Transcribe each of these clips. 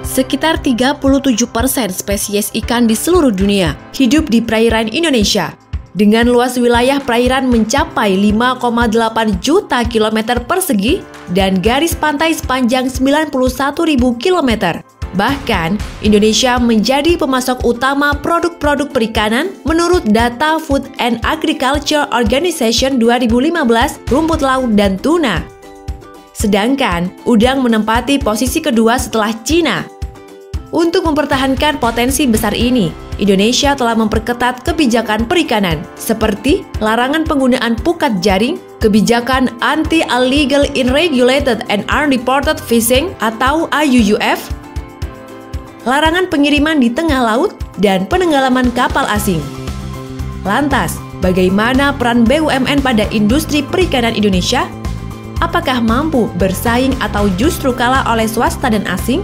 Sekitar 37% spesies ikan di seluruh dunia hidup di perairan Indonesia. Dengan luas wilayah perairan mencapai 5,8 juta kilometer persegi dan garis pantai sepanjang 91.000 kilometer. Bahkan, Indonesia menjadi pemasok utama produk-produk perikanan menurut data Food and Agriculture Organization 2015, rumput laut dan tuna. Sedangkan, udang menempati posisi kedua setelah Cina. Untuk mempertahankan potensi besar ini, Indonesia telah memperketat kebijakan perikanan, seperti larangan penggunaan pukat jaring, kebijakan Anti-Illegal Unregulated and Unreported Fishing atau AUUF, larangan pengiriman di tengah laut, dan penenggelaman kapal asing. Lantas, bagaimana peran BUMN pada industri perikanan Indonesia? Apakah mampu bersaing atau justru kalah oleh swasta dan asing?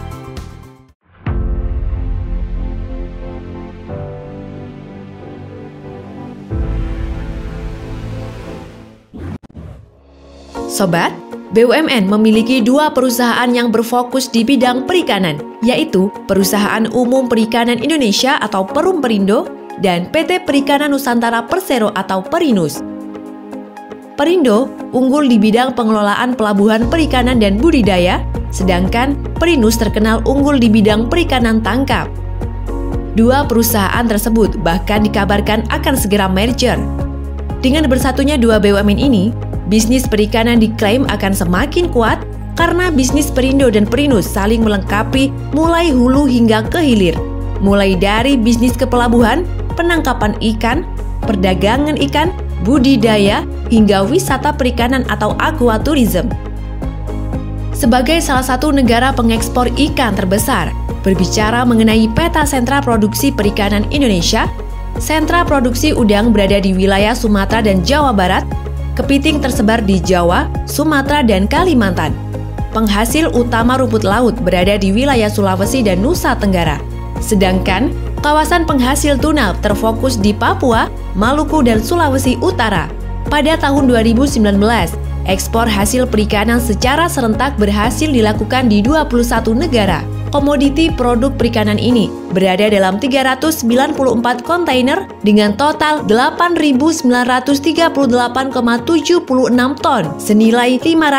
Sobat, BUMN memiliki dua perusahaan yang berfokus di bidang perikanan, yaitu Perusahaan Umum Perikanan Indonesia atau Perum Perindo dan PT Perikanan Nusantara Persero atau Perinus. Perindo unggul di bidang pengelolaan pelabuhan perikanan dan budidaya, sedangkan Perinus terkenal unggul di bidang perikanan tangkap. Dua perusahaan tersebut bahkan dikabarkan akan segera merger. Dengan bersatunya dua BUMN ini, bisnis perikanan diklaim akan semakin kuat karena bisnis Perindo dan Perinus saling melengkapi mulai hulu hingga ke hilir. Mulai dari bisnis kepelabuhan, penangkapan ikan, perdagangan ikan, budidaya, hingga wisata perikanan atau aquatourism. Sebagai salah satu negara pengekspor ikan terbesar, berbicara mengenai peta sentra produksi perikanan Indonesia, sentra produksi udang berada di wilayah Sumatera dan Jawa Barat. Kepiting tersebar di Jawa, Sumatera, dan Kalimantan. Penghasil utama rumput laut berada di wilayah Sulawesi dan Nusa Tenggara. Sedangkan, kawasan penghasil tuna terfokus di Papua, Maluku, dan Sulawesi Utara. Pada tahun 2019, ekspor hasil perikanan secara serentak berhasil dilakukan di 21 negara. Komoditi produk perikanan ini berada dalam 394 kontainer dengan total 8.938,76 ton senilai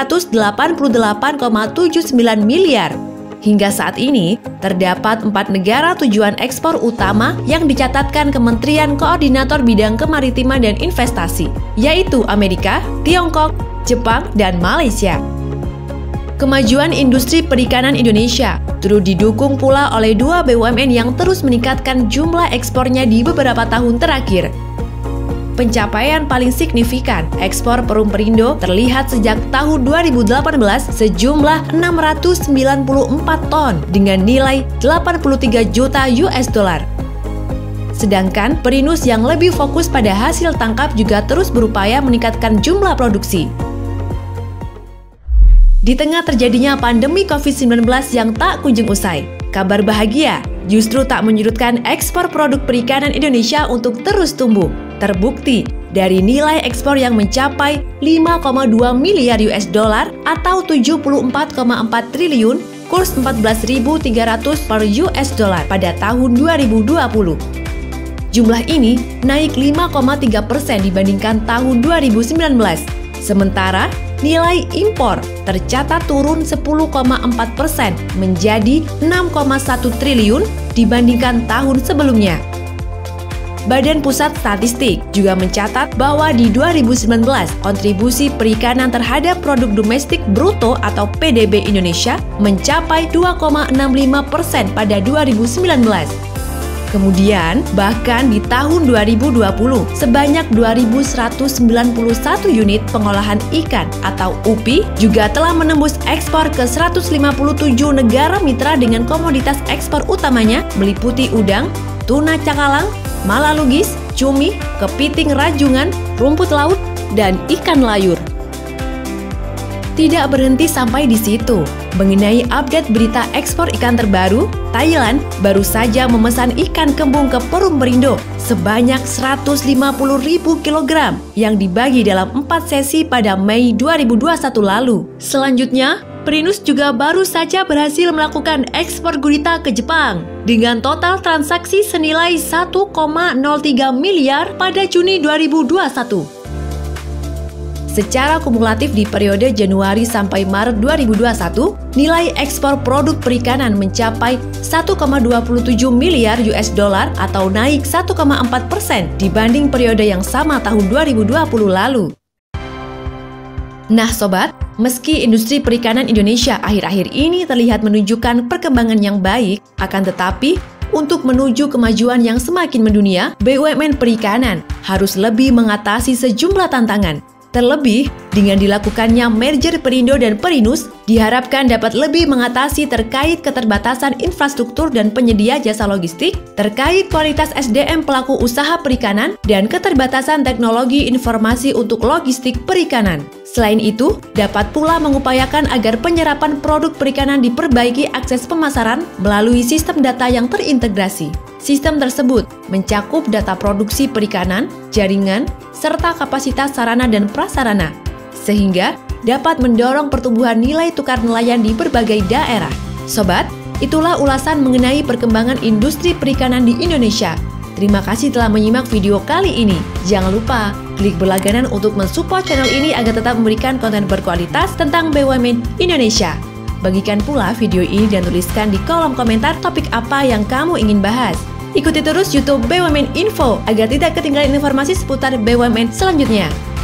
588,79 miliar. Hingga saat ini, terdapat 4 negara tujuan ekspor utama yang dicatatkan Kementerian Koordinator Bidang Kemaritiman dan Investasi, yaitu Amerika, Tiongkok, Jepang, dan Malaysia. Kemajuan industri perikanan Indonesia turut didukung pula oleh dua BUMN yang terus meningkatkan jumlah ekspornya di beberapa tahun terakhir. Pencapaian paling signifikan ekspor Perum Perindo terlihat sejak tahun 2018 sejumlah 694 ton dengan nilai 83 juta US dollar. Sedangkan Perinus yang lebih fokus pada hasil tangkap juga terus berupaya meningkatkan jumlah produksi. Di tengah terjadinya pandemi COVID-19 yang tak kunjung usai, kabar bahagia justru tak menyurutkan ekspor produk perikanan Indonesia untuk terus tumbuh. Terbukti dari nilai ekspor yang mencapai 5,2 miliar US dollar atau 74,4 triliun, kurs 14.300 per US dollar pada tahun 2020. Jumlah ini naik 5,3% dibandingkan tahun 2019. Sementara, nilai impor tercatat turun 10,4% menjadi 6,1 triliun dibandingkan tahun sebelumnya. Badan Pusat Statistik juga mencatat bahwa di 2019, kontribusi perikanan terhadap produk domestik bruto atau PDB Indonesia mencapai 2,65% pada 2019. Kemudian, bahkan di tahun 2020, sebanyak 2.191 unit pengolahan ikan atau UPI juga telah menembus ekspor ke 157 negara mitra dengan komoditas ekspor utamanya meliputi udang, tuna cakalang, malalugis, cumi, kepiting rajungan, rumput laut, dan ikan layur. Tidak berhenti sampai di situ. Mengenai update berita ekspor ikan terbaru, Thailand baru saja memesan ikan kembung ke Perum Perindo sebanyak 150.000 kg yang dibagi dalam 4 sesi pada Mei 2021 lalu. Selanjutnya, Perinus juga baru saja berhasil melakukan ekspor gurita ke Jepang dengan total transaksi senilai 1,03 miliar pada Juni 2021. Secara kumulatif di periode Januari sampai Maret 2021, nilai ekspor produk perikanan mencapai 1,27 miliar US dollar atau naik 1,4% dibanding periode yang sama tahun 2020 lalu. Nah sobat, meski industri perikanan Indonesia akhir-akhir ini terlihat menunjukkan perkembangan yang baik, akan tetapi untuk menuju kemajuan yang semakin mendunia, BUMN perikanan harus lebih mengatasi sejumlah tantangan. Terlebih, dengan dilakukannya merger Perindo dan Perinus, diharapkan dapat lebih mengatasi terkait keterbatasan infrastruktur dan penyedia jasa logistik, terkait kualitas SDM pelaku usaha perikanan, dan keterbatasan teknologi informasi untuk logistik perikanan. Selain itu, dapat pula mengupayakan agar penyerapan produk perikanan diperbaiki akses pemasaran melalui sistem data yang terintegrasi. Sistem tersebut mencakup data produksi perikanan, jaringan, serta kapasitas sarana dan prasarana, sehingga dapat mendorong pertumbuhan nilai tukar nelayan di berbagai daerah. Sobat, itulah ulasan mengenai perkembangan industri perikanan di Indonesia. Terima kasih telah menyimak video kali ini. Jangan lupa klik berlangganan untuk mensupport channel ini agar tetap memberikan konten berkualitas tentang BUMN Indonesia. Bagikan pula video ini dan tuliskan di kolom komentar topik apa yang kamu ingin bahas. Ikuti terus YouTube BUMN Info agar tidak ketinggalan informasi seputar BUMN selanjutnya.